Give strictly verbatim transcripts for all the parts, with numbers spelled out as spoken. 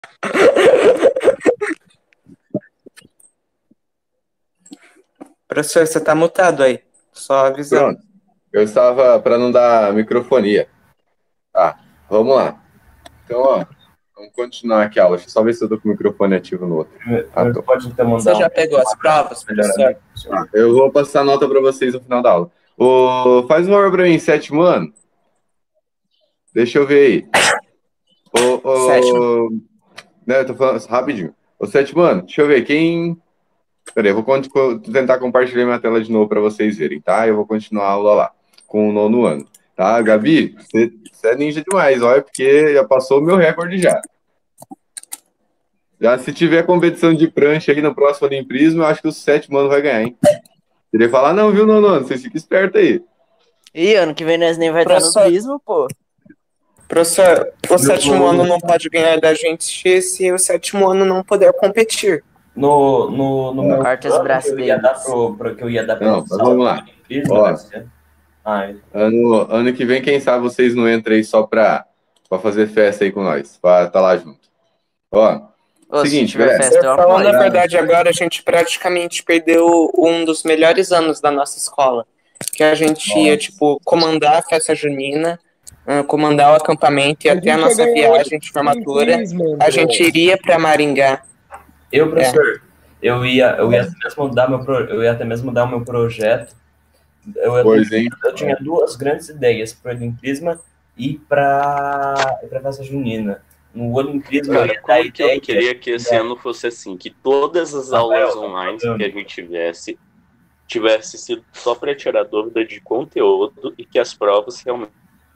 Professor, você tá mutado aí. Só avisando. Pronto. Eu estava para não dar microfonia. Tá, vamos lá. Então, ó, vamos continuar aqui a aula. Deixa eu só ver se eu tô com o microfone ativo no outro. Ah, tô. Pode então mandar. Você já pegou as provas, professor? Ah, eu vou passar a nota para vocês no final da aula. Ô, faz um favor para mim, sétimo ano. Deixa eu ver aí. Ô, ô, Sétimo. Né, eu tô falando rapidinho. Ô, sétimo ano, deixa eu ver quem. Peraí, eu vou co- tentar compartilhar minha tela de novo para vocês verem, tá? Eu vou continuar a aula lá, com o nono ano. Tá, Gabi? Você, você é ninja demais, olha, porque já passou o meu recorde já. Já se tiver competição de prancha aí no próximo Olimprismo, eu acho que o sétimo ano vai ganhar, hein? Queria falar, não, viu, nono ano? Vocês ficam espertos aí. Ih, ano que vem nós nem vai Professor- estar no prisma, pô. Professor, o sétimo vou- ano não pode ganhar da gente se o sétimo ano não puder competir. No, no, no meu Corta os plano braços que eu ia deles. dar pro, pro que eu ia dar pra Não, eles, mas vamos lá. Prisma, Ó. vai ser. Ah, é. Ano, ano que vem, quem sabe vocês não entram aí só pra, pra fazer festa aí com nós, pra estar lá junto. Ó, Ô, seguinte, se tiver galera. festa, eu Falando a apoio. verdade agora, a gente praticamente perdeu um dos melhores anos da nossa escola. Que a gente ia, tipo, comandar a festa junina, ah, comandar o acampamento e A até a gente nossa ia ganhar viagem de formatura. Prisma, A André. gente iria pra Maringá. Eu, professor, eu ia, eu ia até mesmo dar meu pro, eu ia até mesmo dar o meu projeto. Eu, eu, Pois, hein? eu tinha duas grandes ideias para o Olimprisma e para a festa junina. No Olimprisma, eu Cara, ia dar a como que eu ideia queria que esse ano fosse assim, que todas as aulas online que a gente tivesse, tivesse sido só para tirar dúvida de conteúdo e que as provas realmente...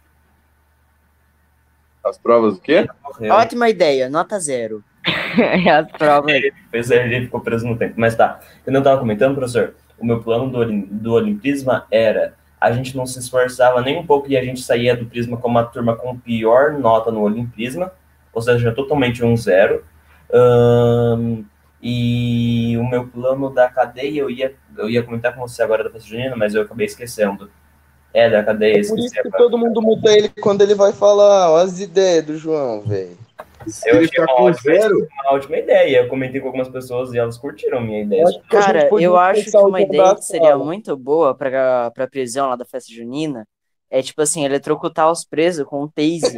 As provas o quê? Ótima ideia, nota zero. As provas. Pois é, ele ficou preso no tempo. Mas tá, quando eu tava comentando, professor, o meu plano do, Olim- do Olimprisma era a gente não se esforçava nem um pouco e a gente saía do Prisma como a turma com pior nota no Olimprisma, ou seja, totalmente um zero. Ahn, e o meu plano da cadeia, eu ia, eu ia comentar com você agora da festa junina, mas eu acabei esquecendo. É, da cadeia, Por esqueci. isso que todo mundo muda ele quando ele vai falar. Olha as ideias do João, velho. Se ele ficar com zero, Uma ótima ideia. Eu comentei com algumas pessoas e elas curtiram a minha ideia. Acho que a Cara, gente podia eu acho que pensar uma em ideia mudar que seria a sala. muito boa pra, pra prisão lá da festa junina é, tipo assim, eletrocutar os presos com um taser.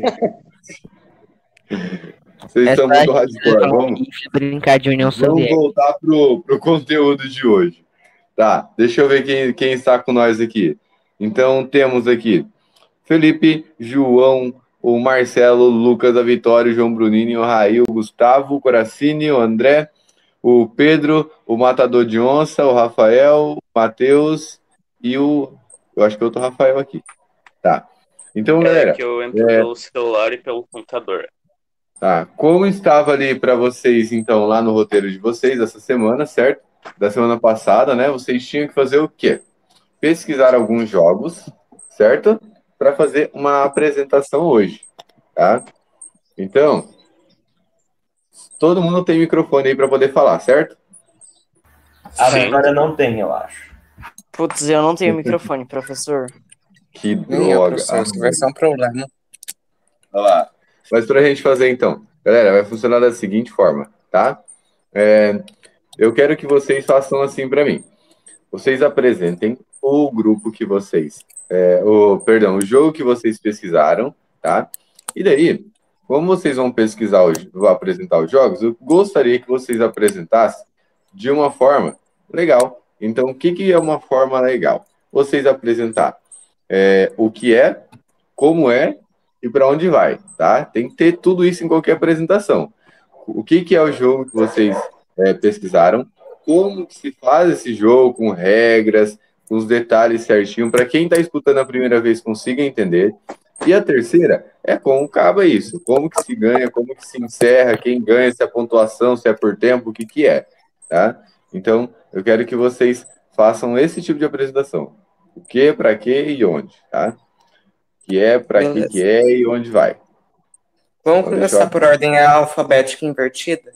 vocês estão Essa muito hardcore. Vamos, brincar de União vamos Soviética. voltar pro, pro conteúdo de hoje. Tá, deixa eu ver quem, quem está com nós aqui. Então, temos aqui Felipe, João, o Marcelo, o Lucas, a Vitória, o João Brunini, o Raí, o Gustavo, o Coracini, o André, o Pedro, o Matador de Onça, o Rafael, o Matheus e o... Eu acho que é outro Rafael aqui. Tá. Então, É galera, que eu entro é- pelo celular e pelo computador. tá. Como estava ali para vocês, então, lá no roteiro de vocês essa semana, certo? Da semana passada, né? Vocês tinham que fazer o quê? Pesquisar alguns jogos, certo? Para fazer uma apresentação hoje, tá? Então, todo mundo tem microfone aí para poder falar, certo? A Sim. Vitória não tem, eu acho. Putz, eu não tenho microfone, professor. Que Nem eu, droga. professor, isso vai ser um problema. Olha lá. Mas para a gente fazer então, galera, vai funcionar da seguinte forma, tá? É, eu quero que vocês façam assim para mim. Vocês apresentem o grupo que vocês, é, o, perdão, o jogo que vocês pesquisaram, tá? E daí, como vocês vão pesquisar hoje, vão apresentar os jogos, eu gostaria que vocês apresentassem de uma forma legal. Então, o que, que é uma forma legal? Vocês apresentar é, o que é, como é e para onde vai, tá? Tem que ter tudo isso em qualquer apresentação. O que, que é o jogo que vocês é, pesquisaram, como que se faz esse jogo, com regras, com os detalhes certinho, para quem está escutando a primeira vez consiga entender. E a terceira é como acaba isso, como que se ganha, como que se encerra, quem ganha, se é pontuação, se é por tempo, o que que é, tá? Então, eu quero que vocês façam esse tipo de apresentação. O que, para que e onde, tá? O que é, para que Beleza. que é e onde vai. Vamos Então, começar deixa eu- por ordem alfabética invertida?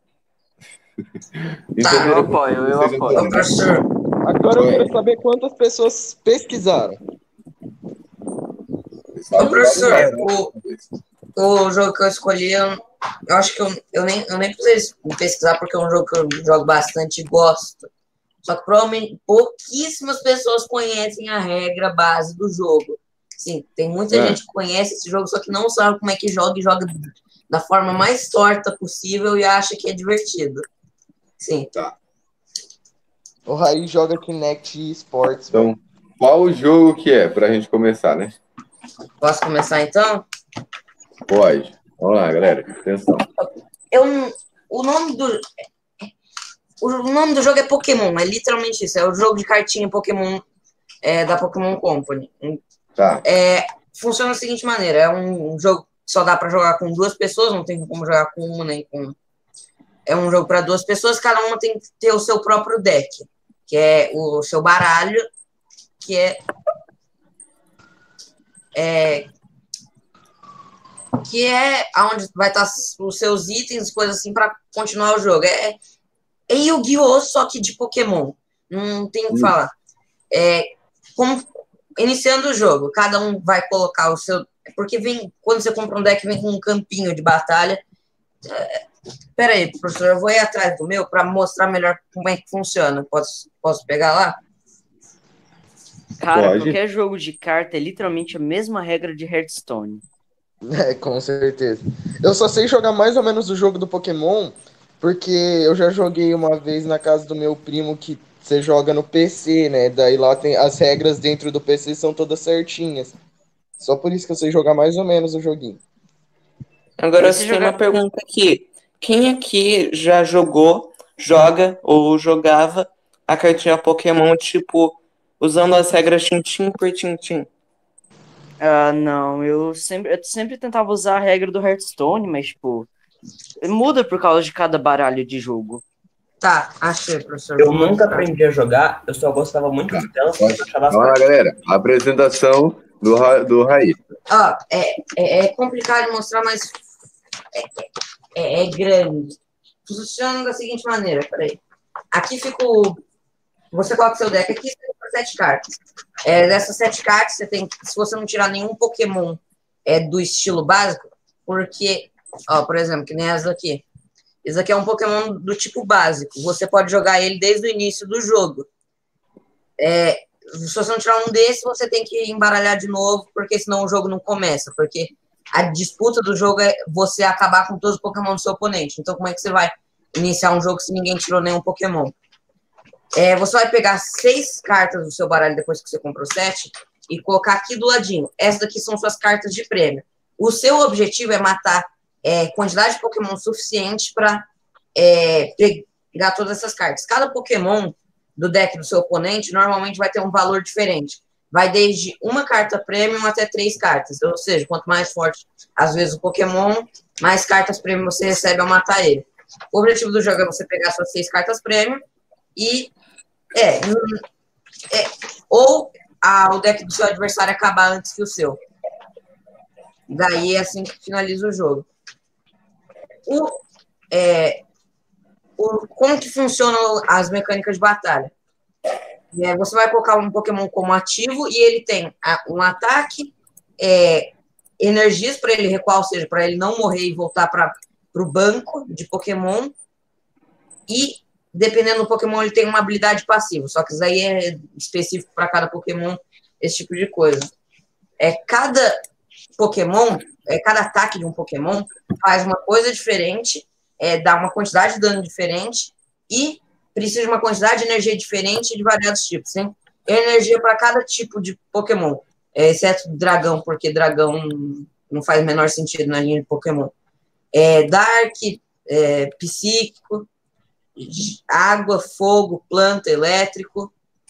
Entenderam eu o que apoio, eu vocês vão apoio. fazer? Professor, Agora eu quero saber quantas pessoas pesquisaram. Só- professor, só- o- O jogo que eu escolhi, eu, eu acho que eu, eu, nem, eu nem precisei pesquisar, porque é um jogo que eu jogo bastante e gosto. Só que provavelmente pouquíssimas pessoas conhecem a regra base do jogo. Sim, tem muita É. gente que conhece esse jogo, só que não sabe como é que joga e joga da forma mais torta possível e acha que é divertido. Sim. Tá. O Raí joga Kinect Sports. Então, qual o jogo que é pra gente começar, né? Posso começar então? Pode. Vamos lá, galera. Atenção. Eu, o nome do o nome do jogo é Pokémon, é literalmente isso, é o jogo de cartinha Pokémon é, da Pokémon Company. Tá. É, funciona da seguinte maneira, é um, um jogo que só dá para jogar com duas pessoas, não tem como jogar com uma nem com... É um jogo para duas pessoas, cada uma tem que ter o seu próprio deck, que é o seu baralho, que é, é que é onde vai estar os seus itens, coisas assim, para continuar o jogo. É, é Yu-Gi-Oh! Só que de Pokémon. Não tem o que falar. É, como, iniciando o jogo, cada um vai colocar o seu... Porque vem, quando você compra um deck, vem com um campinho de batalha. É, pera aí, professor, eu vou ir atrás do meu para mostrar melhor como é que funciona. Posso, posso pegar lá? Cara, Pode. qualquer jogo de carta é literalmente a mesma regra de Hearthstone. É, com certeza. Eu só sei jogar mais ou menos o jogo do Pokémon, porque eu já joguei uma vez na casa do meu primo que você joga no P C, né? Daí lá tem as regras dentro do P C são todas certinhas. Só por isso que eu sei jogar mais ou menos o joguinho. Agora Você eu tenho joga- uma pergunta aqui. Quem aqui já jogou, joga ou jogava a cartinha Pokémon, tipo, usando as regras tintim por tintim? Ah, não, eu sempre, eu sempre tentava usar a regra do Hearthstone, mas, tipo, muda por causa de cada baralho de jogo. Tá, achei, professor. Eu Vou nunca mostrar. aprendi a jogar, eu só gostava muito de telas, porque eu achava as Vamos lá, galera. A apresentação do, Ra- do Raí. Ó, é, é, é complicado de mostrar, mas é, é, é grande. Funciona da seguinte maneira, peraí. Aqui fica o... Você coloca seu deck aqui, você tem sete cartas. É, dessas sete cartas, você tem... Se você não tirar nenhum Pokémon é, do estilo básico, porque... Ó, por exemplo, que nem essa daqui. Esse aqui é um Pokémon do tipo básico. Você pode jogar ele desde o início do jogo. É, se você não tirar um desses, você tem que embaralhar de novo, porque senão o jogo não começa. Porque a disputa do jogo é você acabar com todos os Pokémon do seu oponente. Então, como é que você vai iniciar um jogo se ninguém tirou nenhum Pokémon? É, você vai pegar seis cartas do seu baralho depois que você comprou sete e colocar aqui do ladinho. Essas daqui são suas cartas de prêmio. O seu objetivo é matar é, quantidade de Pokémon suficiente para é, pegar todas essas cartas. Cada Pokémon do deck do seu oponente normalmente vai ter um valor diferente. Vai desde uma carta premium até três cartas. Ou seja, quanto mais forte, às vezes, o Pokémon, mais cartas premium você recebe ao matar ele. O objetivo do jogo é você pegar suas seis cartas premium e é, é ou a, o deck do seu adversário acabar antes que o seu. Daí é assim que finaliza o jogo. O, é, o, como que funcionam as mecânicas de batalha? É, você vai colocar um Pokémon como ativo e ele tem a, um ataque, é, energias para ele recuar, ou seja, para ele não morrer e voltar para o banco de Pokémon. E, dependendo do Pokémon, ele tem uma habilidade passiva. Só que isso aí é específico para cada Pokémon, esse tipo de coisa. É, cada Pokémon, é, cada ataque de um Pokémon faz uma coisa diferente, é, dá uma quantidade de dano diferente e precisa de uma quantidade de energia diferente de variados tipos, né? Energia para cada tipo de Pokémon, é, exceto dragão, porque dragão não faz o menor sentido na linha de Pokémon. É, Dark, é, psíquico, água, fogo, planta, elétrico.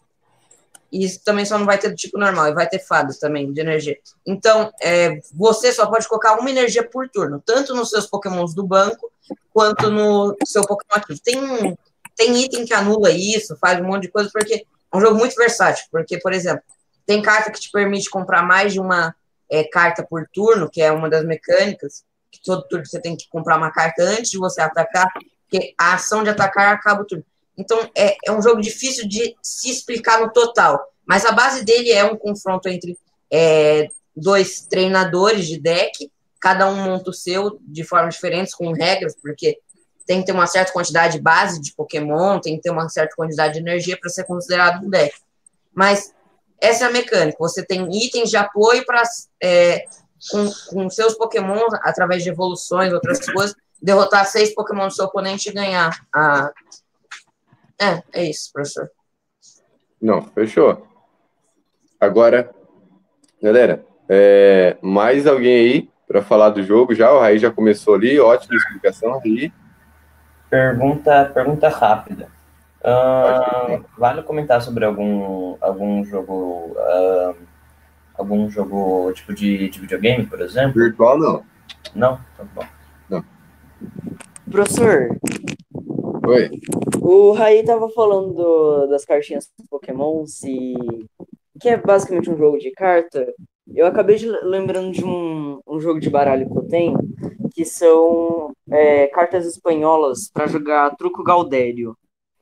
E isso também só não vai ter do tipo normal, e vai ter fadas também de energia. Então, é, você só pode colocar uma energia por turno, tanto nos seus Pokémons do banco, quanto no seu Pokémon ativo. Tem, tem item que anula isso, faz um monte de coisa, porque é um jogo muito versátil. Porque, por exemplo, tem carta que te permite comprar mais de uma é, carta por turno, que é uma das mecânicas, que todo turno você tem que comprar uma carta antes de você atacar, porque a ação de atacar acaba o turno. Então, é, é um jogo difícil de se explicar no total. Mas a base dele é um confronto entre é, dois treinadores de deck cada um monta o seu de formas diferentes, com regras, porque tem que ter uma certa quantidade base de Pokémon, tem que ter uma certa quantidade de energia para ser considerado um deck. Mas essa é a mecânica. Você tem itens de apoio para, é, com, com seus Pokémon, através de evoluções, outras coisas, derrotar seis Pokémon do seu oponente e ganhar. A... É, é isso, professor. Não, fechou. Agora, galera, é, mais alguém aí para falar do jogo já? O Raí já começou ali, ótima explicação, Raí. Pergunta, pergunta rápida. Uh, vale comentar sobre algum, algum jogo, uh, algum jogo tipo de, de videogame, por exemplo? Virtual, não. Não? Tá bom. Não. Professor, Oi. o Raí tava falando do- das cartinhas Pokémon, e que é basicamente um jogo de carta. Eu acabei de lembrando de um, um jogo de baralho que eu tenho, que são é, cartas espanholas para jogar Truco Gaudério.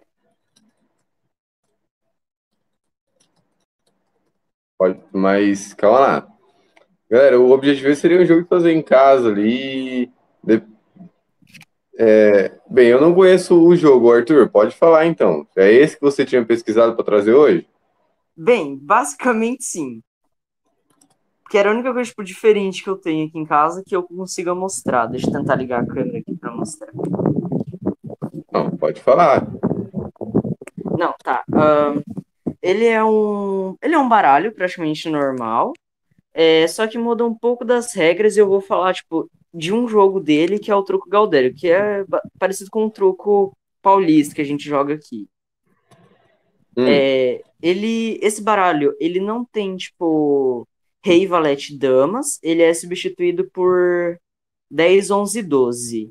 Pode, mas calma lá. Galera, o objetivo seria um jogo de fazer em casa ali. de- é, bem, eu não conheço o jogo, Arthur. Pode falar então. É esse que você tinha pesquisado para trazer hoje? Bem, basicamente sim. Que era a única coisa tipo, diferente que eu tenho aqui em casa que eu consiga mostrar. Deixa eu tentar ligar a câmera aqui para mostrar. Não, pode falar. Não, tá. ahn, ele é um. Ele é um baralho praticamente normal. É, só que muda um pouco das regras e eu vou falar, tipo, de um jogo dele que é o Truco Gaudério, que é ba- parecido com o Truco Paulista que a gente joga aqui. Hum, É, ele, esse baralho, ele não tem, tipo, rei, valete, damas. Ele é substituído por dez, onze, doze.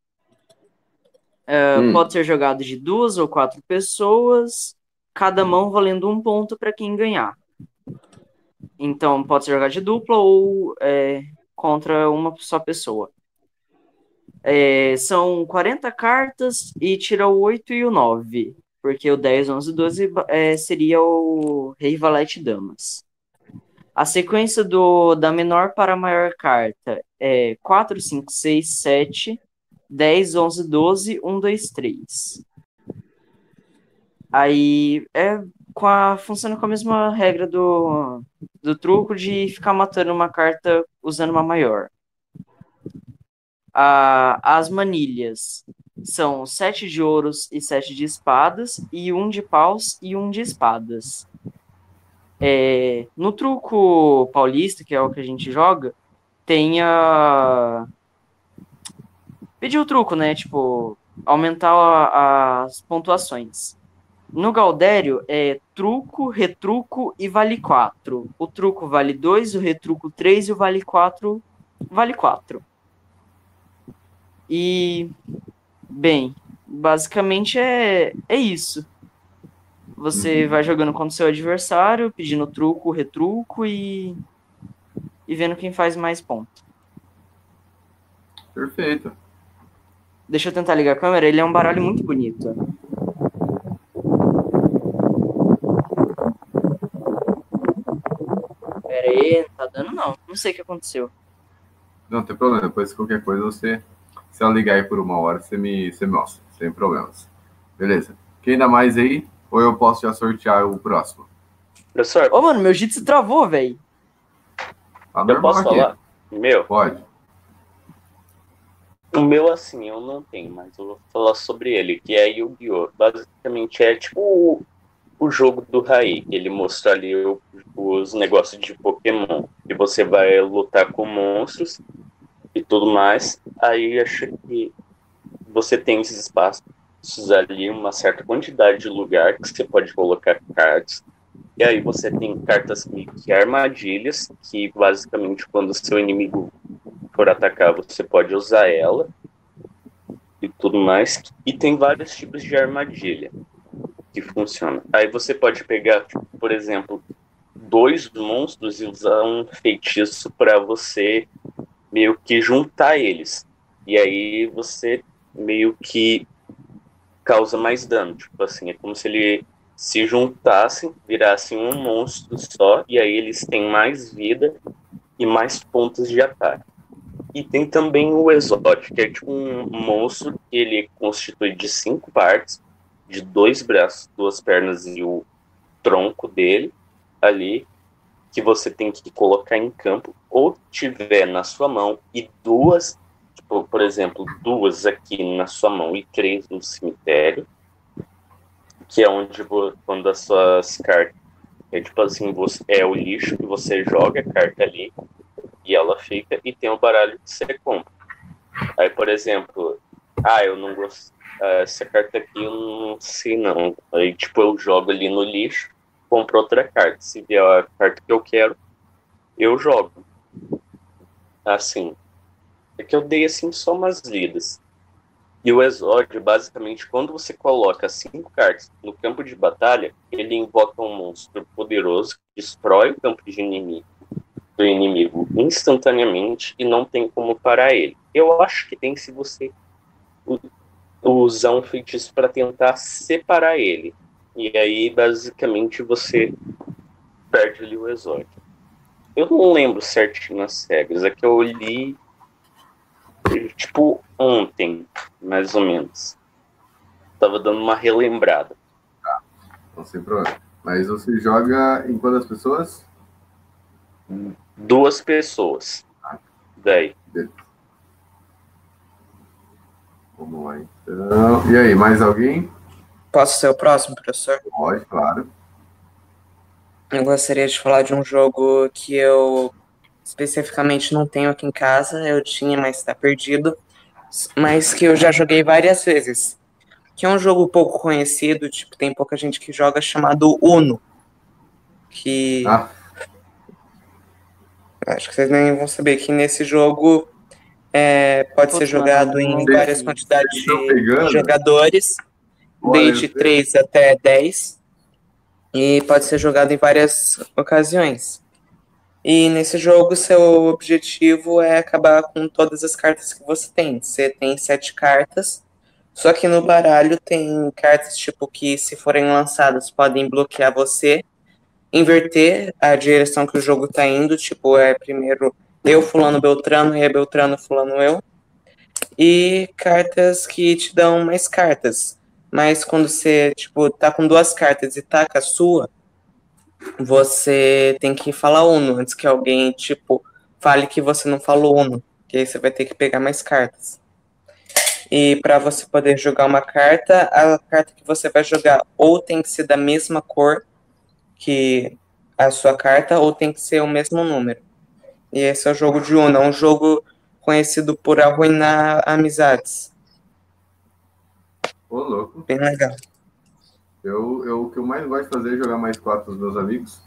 Ah, hum. pode ser jogado de duas ou quatro pessoas, cada mão valendo um ponto para quem ganhar. Então, pode ser jogado de dupla ou é, contra uma só pessoa. É, são quarenta cartas e tira o oito e o nove, porque o dez, onze, doze é, seria o Rei, Valete e Damas. A sequência do, da menor para a maior carta é quatro, cinco, seis, sete, dez, onze, doze, um, dois, três. Aí é com a, funciona com a mesma regra do, do truco de ficar matando uma carta usando uma maior. A, as manilhas são sete de ouros e sete de espadas, e um de paus e um de espadas. É, no truco paulista, que é o que a gente joga, tem a. Pedir o truco, né? Tipo, aumentar a- as pontuações. No Gaudério é truco, retruco e vale quatro. O truco vale dois, o retruco três e o vale quatro vale quatro. E, bem, basicamente é, é isso. Você vai jogando contra o seu adversário, pedindo truco, retruco e, e vendo quem faz mais ponto. Perfeito. Deixa eu tentar ligar a câmera, ele é um baralho muito bonito. Pera aí, não tá dando não. Não sei o que aconteceu. Não tem problema. Depois, qualquer coisa, você, se ela ligar aí por uma hora, você me, você me mostra, sem problemas. Beleza. Quem dá mais aí? Ou eu posso já sortear o próximo? Professor, Ô, mano, meu jitsu travou, velho. Tá eu normal posso aqui. falar? Meu, Pode. o meu, assim, eu não tenho, mas eu vou falar sobre ele, que é Yu-Gi-Oh! Basicamente é tipo o, o jogo do Raí, que ele mostra ali o- os negócios de Pokémon, que você vai lutar com monstros e tudo mais. Aí acho que você tem esses espaços ali, uma certa quantidade de lugar que você pode colocar cartas. E aí você tem cartas meio que armadilhas, que basicamente quando o seu inimigo for atacar, você pode usar ela e tudo mais. E tem vários tipos de armadilha que funciona. Aí você pode pegar, por exemplo, dois monstros e usar um feitiço para você meio que juntar eles. E aí você meio que causa mais dano. Tipo assim, é como se ele se juntassem, virassem um monstro só, e aí eles têm mais vida e mais pontos de ataque. E tem também o Exódio, que é tipo um monstro que ele é constituído de cinco partes, de dois braços, duas pernas e o tronco dele ali, que você tem que colocar em campo, ou tiver na sua mão, e duas, tipo, por exemplo, duas aqui na sua mão e três no cemitério, que é onde, quando as suas cartas, é tipo assim, você, é o lixo que você joga a carta ali, e ela fica, e tem o baralho que você compra. Aí, por exemplo, ah, eu não gosto, ah, essa carta aqui eu não sei não. Aí, tipo, eu jogo ali no lixo, compro outra carta. Se vier a carta que eu quero, eu jogo. Assim. É que eu dei, assim, só umas lidas. E o Exódio, basicamente, quando você coloca cinco cartas no campo de batalha, ele invoca um monstro poderoso que destrói o campo de inimigo. do inimigo instantaneamente e não tem como parar ele. Eu acho que tem se você usar um feitiço para tentar separar ele. E aí, basicamente, você perde ali o Exódio. Eu não lembro certinho as regras. É que eu li, tipo, ontem, mais ou menos. Tava dando uma relembrada. Tá, não sem problema. Mas você joga em quantas pessoas? Duas pessoas. Daí. Vamos lá, então. E aí, mais alguém? Posso ser o próximo, professor? Pode, claro. Eu gostaria de falar de um jogo que eu especificamente não tenho aqui em casa. Eu tinha, mas está perdido. Mas que eu já joguei várias vezes. Que é um jogo pouco conhecido, tipo, tem pouca gente que joga, chamado Uno. Que... Ah. Acho que vocês nem vão saber que nesse jogo é, pode Putz, ser jogado mano, em não várias vi. quantidades Estão de pegando? jogadores, Olha, desde eu sei. três até dez, e pode ser jogado em várias ocasiões. E nesse jogo, seu objetivo é acabar com todas as cartas que você tem. Você tem sete cartas, só que no baralho tem cartas tipo que, se forem lançadas, podem bloquear você, inverter a direção que o jogo tá indo, tipo, é primeiro eu, fulano, Beltrano, e é Beltrano, fulano, eu. E cartas que te dão mais cartas. Mas quando você, tipo, tá com duas cartas e taca a sua, você tem que falar Uno, antes que alguém, tipo, fale que você não falou Uno, que aí você vai ter que pegar mais cartas. E para você poder jogar uma carta, a carta que você vai jogar ou tem que ser da mesma cor que a sua carta, ou tem que ser o mesmo número. E esse é o jogo de Uno, é um jogo conhecido por arruinar amizades. Ô, louco. Bem legal. Eu, eu, o que eu mais gosto de fazer é jogar mais quatro com os meus amigos.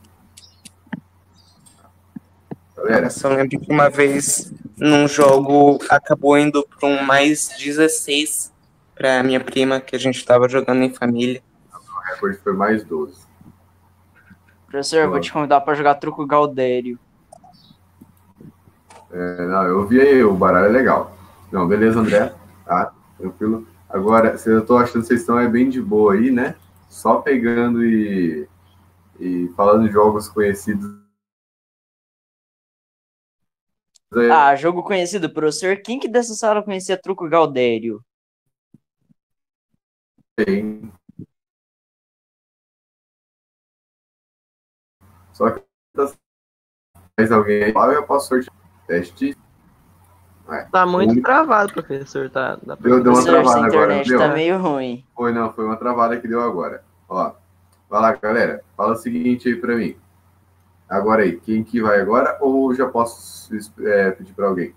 Galera, Eu só lembro que uma vez, num jogo, acabou indo para um mais dezesseis para minha prima, que a gente estava jogando em família. o recorde foi mais doze. Professor, eu vou te convidar pra jogar truco Gaudério. É, não, eu vi aí, o baralho é legal. Não, beleza, André. Tá, tranquilo. Agora, eu tô achando que vocês estão é bem de boa aí, né? Só pegando e, e falando de jogos conhecidos. Ah, jogo conhecido, professor. Quem que dessa sala conhecia truco Gaudério? Tem. Só que mais alguém aí, eu posso sortear. Teste. É. Tá muito Um... travado, professor. Tá, dá pra... Deu, deu uma Professor, travada essa agora, internet deu? tá meio ruim. Foi, não, foi uma travada que deu agora. Ó, vai lá, galera. Fala o seguinte aí pra mim. Agora aí, quem que vai agora? Ou já posso é, pedir pra alguém?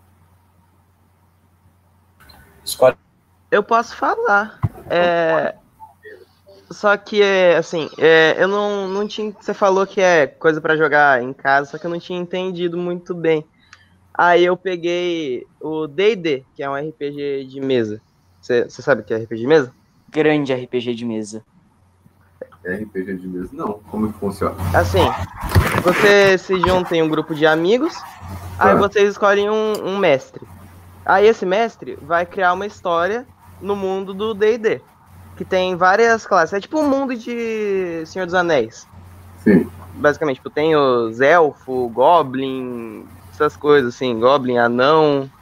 Escolhe. Eu posso falar. É... Só que, é, assim, é, eu não, não tinha... Você falou que é coisa pra jogar em casa, só que eu não tinha entendido muito bem. Aí eu peguei o D e D, que é um R P G de mesa. Você sabe o que é R P G de mesa? Grande R P G de mesa. R P G de mesa? Não. Como que funciona? Assim, você se junta em um grupo de amigos, aí Ah. vocês escolhem um, um mestre. Aí esse mestre vai criar uma história no mundo do D e D, que tem várias classes. É tipo um mundo de Senhor dos Anéis. Sim. Basicamente, tipo, tem os elfo, goblin, essas coisas assim, goblin, anão.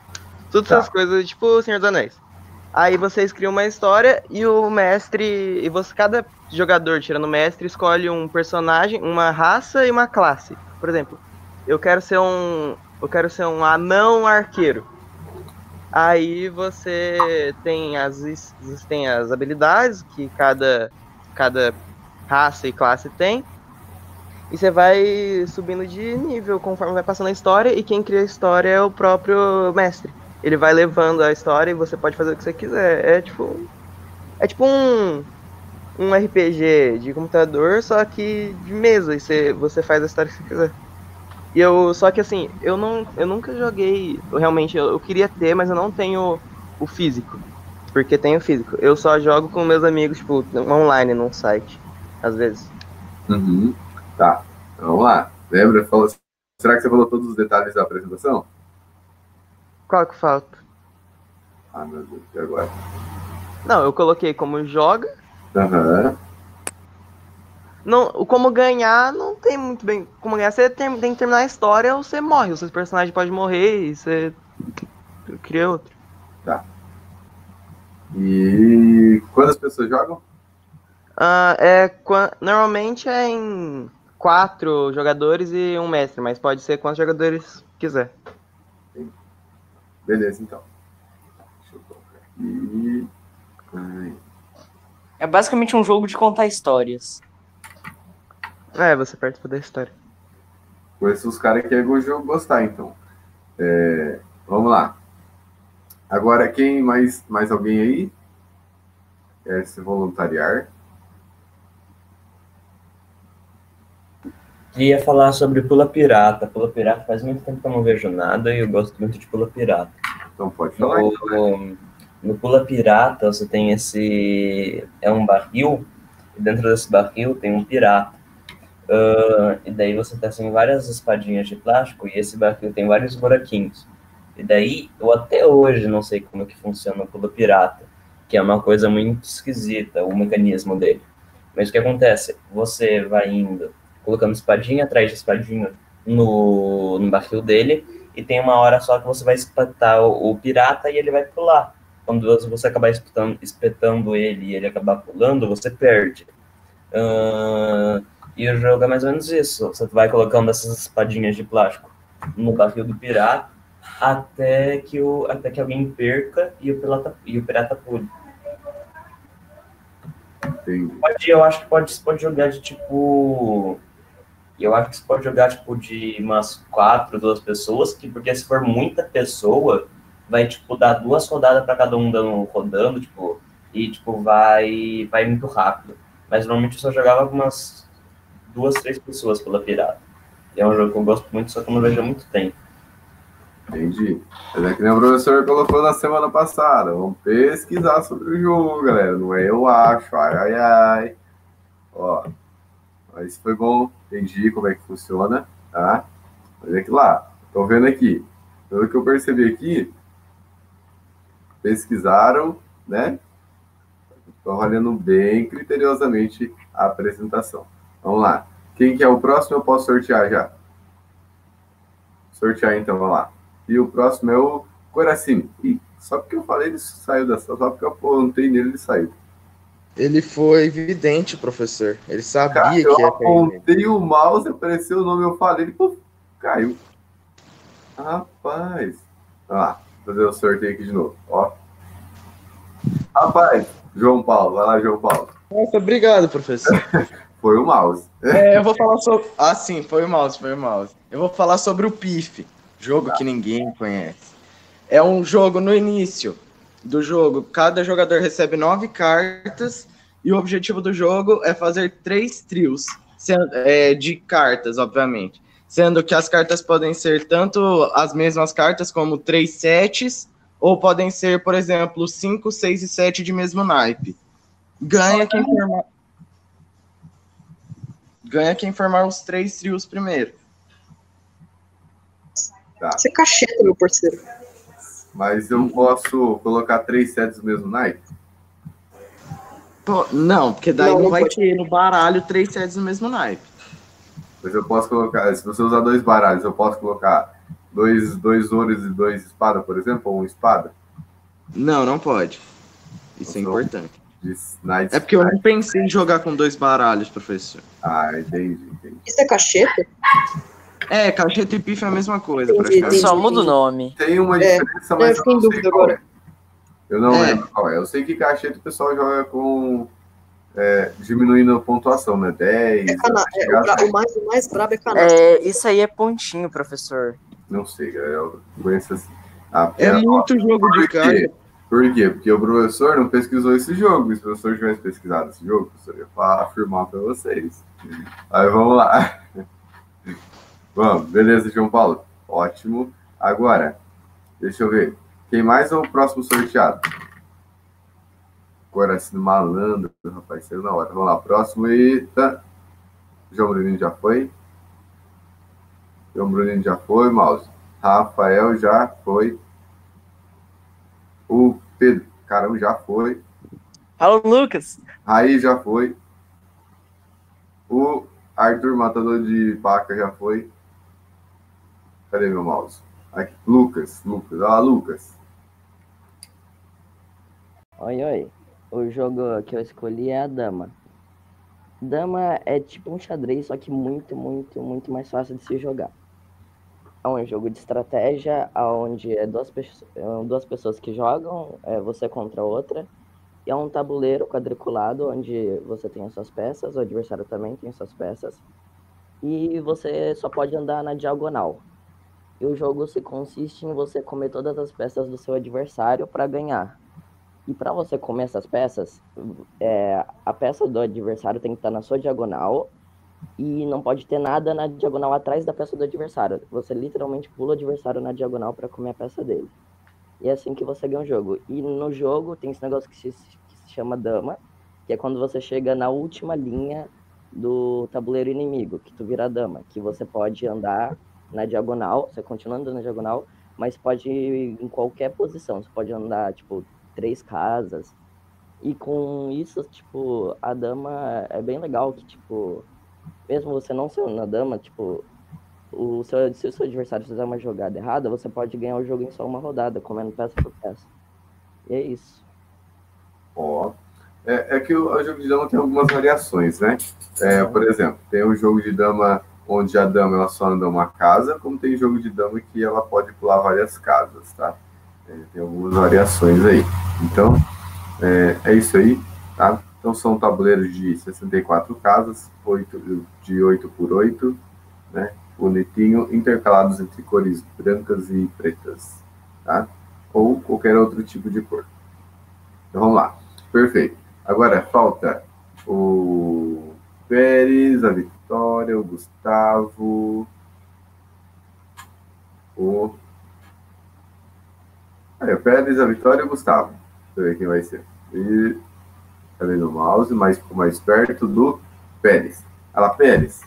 Todas Tá. essas coisas, tipo o Senhor dos Anéis. Aí vocês criam uma história e o mestre. E você, cada jogador, tirando o mestre, escolhe um personagem, uma raça e uma classe. Por exemplo, eu quero ser um. Eu quero ser um anão arqueiro. Aí você tem as, você tem as habilidades que cada, cada raça e classe tem. E você vai subindo de nível conforme vai passando a história. E quem cria a história é o próprio mestre. Ele vai levando a história e você pode fazer o que você quiser. É tipo. É tipo um. Um R P G de computador, só que de mesa. E você, você faz a história que você quiser. E eu. Só que assim, eu não. Eu nunca joguei. Eu, realmente, eu, eu queria ter, mas eu não tenho o físico. Porque tenho físico. Eu só jogo com meus amigos, tipo, online num site. Às vezes. Uhum. Tá. Então, vamos lá. Lembra? Falou... Será que você falou todos os detalhes da apresentação? Qual que falta? Ah, meu Deus, e agora? Não, eu coloquei como joga. Aham. Não, o como ganhar não tem muito bem. Como ganhar, você tem, tem que terminar a história ou você morre. O seu personagem pode morrer e você cria outro. Tá. E quantas pessoas jogam? Ah, é, qua- normalmente é em quatro jogadores e um mestre, mas pode ser quantos jogadores quiser. Beleza, então. Deixa eu colocar aqui. Ai. É basicamente um jogo de contar histórias. É, você participa da história. Conheço os caras que é o jogo gostar, então. É, vamos lá. Agora, quem mais, mais alguém aí? Quer se voluntariar? Queria falar sobre Pula Pirata. Pula Pirata faz muito tempo que eu não vejo nada e eu gosto muito de Pula Pirata. Então pode falar. No, no Pula Pirata você tem esse... É um barril, e dentro desse barril tem um pirata. Uh, e daí você tá sem várias espadinhas de plástico e esse barril tem vários buraquinhos. E daí, eu até hoje não sei como é que funciona o Pula Pirata, que é uma coisa muito esquisita, o mecanismo dele. Mas o que acontece? Você vai indo, colocando espadinha atrás de espadinha no, no barril dele, e tem uma hora só que você vai espetar o, o pirata e ele vai pular. Quando você acabar espetando, espetando ele e ele acabar pulando, você perde. Uh, e o jogo é mais ou menos isso. Você vai colocando essas espadinhas de plástico no barril do pirata até que, o, até que alguém perca e o pirata, e o pirata pule. Pode, eu acho que pode, pode jogar de tipo... Eu acho que você pode jogar tipo de umas quatro, duas pessoas, que, porque se for muita pessoa, vai tipo dar duas rodadas para cada um dando, rodando, tipo, e tipo vai, vai muito rápido. Mas normalmente eu só jogava com umas duas, três pessoas pela pirata. E é um jogo que eu gosto muito, só que eu não vejo há muito tempo. Entendi. Mas é que nem o professor colocou na semana passada. Vamos pesquisar sobre o jogo, galera. Não é eu acho. Ai, ai, ai. Ó. Mas foi bom. Entendi como é que funciona, tá? Mas é que lá. Tô vendo aqui. Pelo que eu percebi aqui, pesquisaram, né? Estão olhando bem criteriosamente a apresentação. Vamos lá. Quem que é o próximo? Eu posso sortear já. Sortear então, vamos lá. E o próximo é o Coracinho. Ih, só porque eu falei, ele saiu da sala. Só porque eu apontei nele, ele saiu. Ele foi vidente, professor. Ele sabia Cara, que eu ia cair nele. apontei o mouse, apareceu o nome, eu falei, ele puf, caiu. Rapaz. Vamos lá, vou fazer o sorteio aqui de novo. Ó. Rapaz, João Paulo. Vai lá, João Paulo. Nossa, obrigado, professor. Foi o mouse. É, eu vou falar sobre... Ah, sim, foi o mouse, foi o mouse. Eu vou falar sobre o P I F, jogo que ninguém conhece. É um jogo no início do jogo, cada jogador recebe nove cartas e o objetivo do jogo é fazer três trios sendo, é, de cartas, obviamente. Sendo que as cartas podem ser tanto as mesmas cartas, como três sets, ou podem ser, por exemplo, cinco, seis e sete de mesmo naipe. Ganha quem formar... Ganha quem formar os três trios primeiro. Tá. Você é cacheta, meu parceiro. Mas eu posso colocar três sets do mesmo naipe? Pô, não, porque daí Não, não, não vai pode. ter no baralho três sets no mesmo naipe. Mas eu posso colocar, se você usar dois baralhos, eu posso colocar Dois, dois ouros e dois espadas, por exemplo, ou um espada? Não, não pode. Isso é Então, importante. de Knights. É porque eu não pensei em jogar com dois baralhos, professor. Ah, entendi, entendi. Isso é cacheta? É, cacheta e pife é a mesma coisa, Entendi, praticamente. entendi. Só muda o nome. Tem uma É, diferença, eu mas eu fiquei em não sei dúvida qual agora. é. Eu não É. lembro qual é. Eu sei que cacheta o pessoal joga com é, diminuindo a pontuação, né? dez. É cana... até é, chegar o, bra... a cem. o mais, o mais brabo é canastra. É, isso aí é pontinho, professor. Não sei, galera. Eu conheço assim. Ah, É muito jogo de Por cara. quê? Por quê? Porque o professor não pesquisou esse jogo. Se o professor tivesse pesquisado esse jogo, o professor ia falar, afirmar para vocês. Aí vamos lá. Vamos, beleza, João Paulo? Ótimo. Agora, deixa eu ver. Quem mais é o próximo sorteado? Agora, assim, malandro, rapaz, saiu na hora. Vamos lá, próximo. Eita. João Bruninho já foi. João Bruninho já foi, Mouse. Rafael já foi. O Pedro, caramba, já foi. Alô, Lucas. Raí já foi. O Arthur, matador de vaca, já foi. Cadê meu mouse? Aqui, Lucas, Lucas. Ah, Lucas. Oi, oi. O jogo que eu escolhi é a Dama. Dama é tipo um xadrez, só que muito, muito, muito mais fácil de se jogar. É um jogo de estratégia, onde é duas, pe duas pessoas que jogam, é você contra a outra. E é um tabuleiro quadriculado, onde você tem as suas peças, o adversário também tem as suas peças. E você só pode andar na diagonal. E o jogo se consiste em você comer todas as peças do seu adversário para ganhar. E para você comer essas peças, é, a peça do adversário tem que estar na sua diagonal e não pode ter nada na diagonal atrás da peça do adversário. Você literalmente pula o adversário na diagonal para comer a peça dele. E é assim que você ganha o jogo. E no jogo tem esse negócio que se, que se chama dama, que é quando você chega na última linha do tabuleiro inimigo, que tu vira dama, que você pode andar na diagonal, você continua andando na diagonal, mas pode ir em qualquer posição. Você pode andar, tipo, três casas. E com isso, tipo, a dama é bem legal, que, tipo, mesmo você não sendo na dama, tipo, o seu, se o seu adversário fizer uma jogada errada, você pode ganhar o jogo em só uma rodada, comendo peça por peça. E é isso. Ó. É, é que o, o jogo de dama tem algumas variações, né? É, por exemplo, tem o jogo de dama onde a dama ela só anda uma casa, como tem jogo de dama que ela pode pular várias casas, tá? É, tem algumas variações aí. Então, é, é isso aí, tá? Então, são tabuleiros de sessenta e quatro casas, oito, de oito por oito, né? Bonitinho, intercalados entre cores brancas e pretas, tá? Ou qualquer outro tipo de cor. Então, vamos lá. Perfeito. Agora, falta o Pérez, a Vitória, o Gustavo, o... Aí, o Pérez, a Vitória e o Gustavo. Deixa eu ver quem vai ser. E... Cadê no mouse? Mais, mais perto do Pérez. Olha lá, Pérez.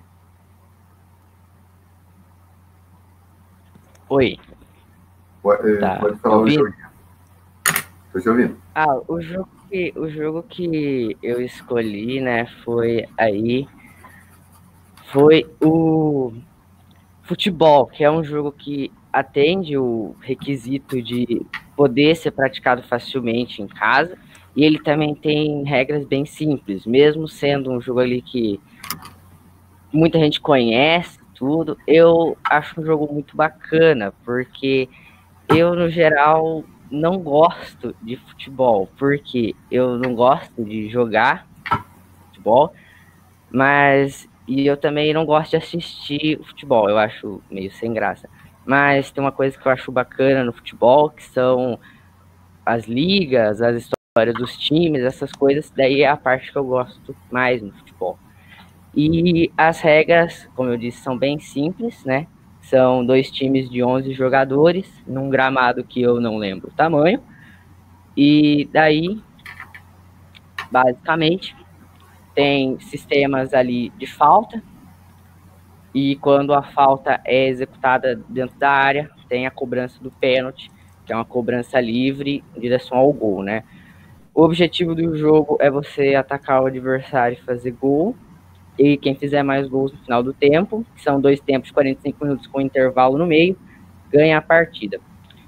Oi. Pode, Tá. pode falar o Ouvindo? joguinho. Tô te ouvindo. Ah, o jogo que, o jogo que eu escolhi, né, foi aí, foi o futebol, que é um jogo que atende o requisito de poder ser praticado facilmente em casa, e ele também tem regras bem simples, mesmo sendo um jogo ali que muita gente conhece, tudo, eu acho um jogo muito bacana, porque eu, no geral, não gosto de futebol, porque eu não gosto de jogar futebol, mas e eu também não gosto de assistir futebol, eu acho meio sem graça. Mas tem uma coisa que eu acho bacana no futebol, que são as ligas, as histórias dos times, essas coisas, daí é a parte que eu gosto mais no futebol. E as regras, como eu disse, são bem simples, né? São dois times de onze jogadores, num gramado que eu não lembro o tamanho. E daí, basicamente, tem sistemas ali de falta. E quando a falta é executada dentro da área, tem a cobrança do pênalti, que é uma cobrança livre em direção ao gol, né? O objetivo do jogo é você atacar o adversário e fazer gol. E quem fizer mais gols no final do tempo, que são dois tempos de quarenta e cinco minutos com intervalo no meio, ganha a partida.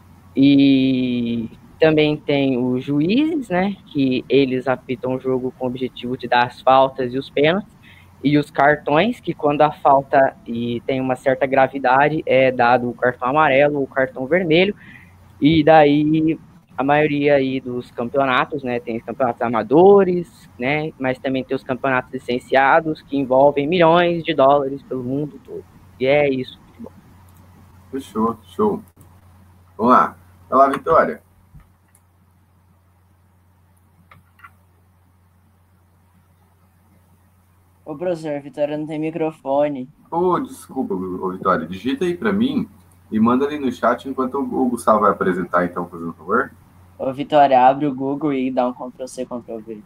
E também tem os juízes, né, que eles apitam o jogo com o objetivo de dar as faltas e os pênaltis, e os cartões, que quando a falta e tem uma certa gravidade, é dado o cartão amarelo ou o cartão vermelho, e daí a maioria aí dos campeonatos, né, tem os campeonatos amadores, né, mas também tem os campeonatos licenciados, que envolvem milhões de dólares pelo mundo todo. E é isso. Fechou, show. Vamos lá. Vai lá, Vitória. Ô, professor, Vitória não tem microfone. Ô, oh, desculpa, ô, Vitória. Digita aí pra mim e manda ali no chat enquanto o Gustavo vai apresentar, então, fazendo um favor. Ô, Vitória, abre o Google e dá um control C, control V.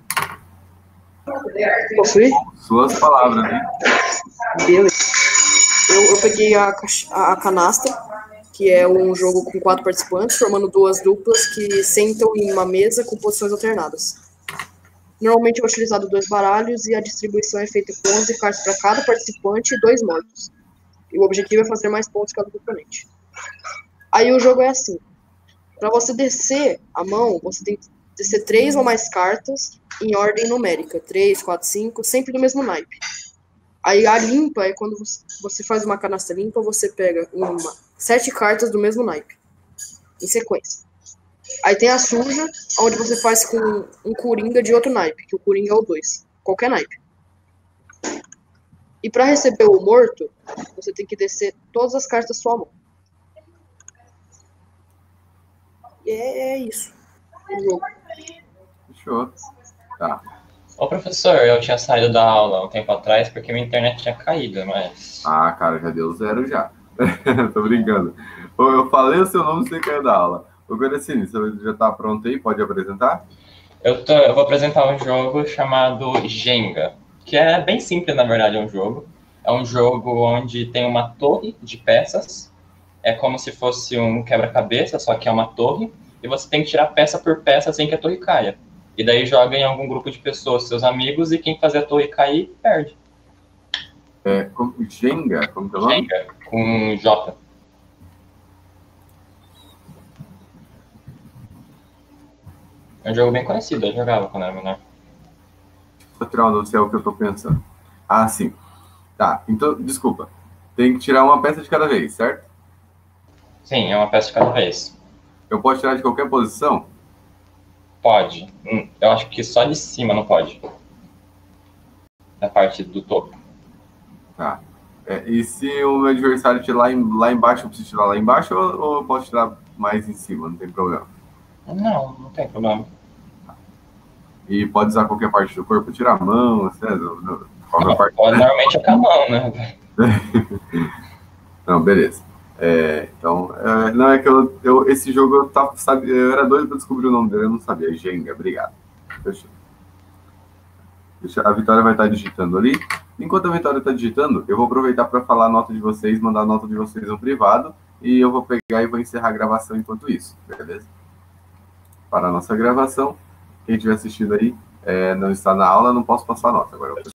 Posso ir? Suas palavras, né? Beleza. Eu, eu peguei a, a, a canastra, que é um jogo com quatro participantes, formando duas duplas que sentam em uma mesa com posições alternadas. Normalmente é utilizado dois baralhos e a distribuição é feita com onze cartas para cada participante e dois mortos. E o objetivo é fazer mais pontos que o oponente. Aí o jogo é assim. Para você descer a mão, você tem que descer três ou mais cartas em ordem numérica. três, quatro, cinco, sempre do mesmo naipe. Aí a limpa é quando você faz uma canastra limpa, você pega uma, sete cartas do mesmo naipe, em sequência. Aí tem a suja, onde você faz com um coringa de outro naipe, que o coringa é o dois, qualquer naipe. E para receber o morto, você tem que descer todas as cartas da sua mão. E é, é isso. O jogo. Fechou. Tá. Ô, professor, eu tinha saído da aula um tempo atrás porque minha internet tinha caído, mas... Ah, cara, já deu zero já. Tô brincando. Eu falei o seu nome, você caiu da aula. Ô, Guaracini, você já tá pronto aí? Pode apresentar? Eu, tô, eu vou apresentar um jogo chamado Jenga, que é bem simples, na verdade, é um jogo. É um jogo onde tem uma torre de peças. É como se fosse um quebra-cabeça, só que é uma torre. E você tem que tirar peça por peça sem que a torre caia. E daí joga em algum grupo de pessoas, seus amigos, e quem fazer a torre cair, perde. É, como, Jenga? Como que é o nome? Jenga, com J. É um jogo bem conhecido, eu jogava quando era menor. Natural, não sei o que eu tô pensando. Ah, sim. Tá, então, desculpa. Tem que tirar uma peça de cada vez, certo? Sim, é uma peça de cada vez. Eu posso tirar de qualquer posição? Pode. Eu acho que só de cima não pode. Da parte do topo. Tá. É, e se o meu adversário tirar lá, em, lá embaixo, eu preciso tirar lá embaixo ou, ou eu posso tirar mais em cima? Não tem problema. Não, não tem problema. E pode usar qualquer parte do corpo? Tirar a mão, assim, qualquer parte. Pode, normalmente é com a mão, né? Não, beleza. É, então, é, não é que eu, eu esse jogo eu, tava, sabe, eu era doido para descobrir o nome dele, eu não sabia. Jenga, obrigado. Deixa, deixa, a Vitória vai estar digitando ali. Enquanto a Vitória está digitando, eu vou aproveitar para falar a nota de vocês, mandar a nota de vocês no privado, e eu vou pegar e vou encerrar a gravação enquanto isso, beleza? Para a nossa gravação, quem estiver assistindo aí, é, não está na aula, não posso passar a nota. Agora eu